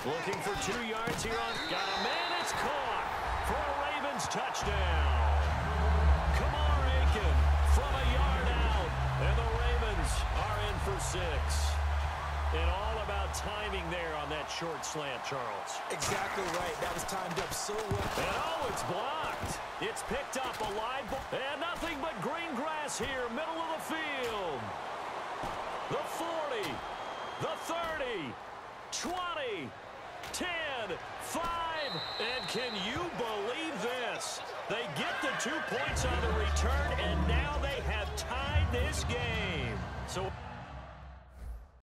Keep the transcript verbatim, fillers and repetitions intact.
Looking for two yards here on. Got a man. It's caught for a Ravens touchdown. Kamar Aiken from a yard out. And the Ravens are in for six. And all about timing there on that short slant, Charles. Exactly right. That was timed up so well. And oh, it's blocked. It's picked up a live ball. And nothing but green grass here, middle of the field. The forty, the thirty, twenty, ten, five. And can you believe this? They get the two points on the return, and now they have tied this game. So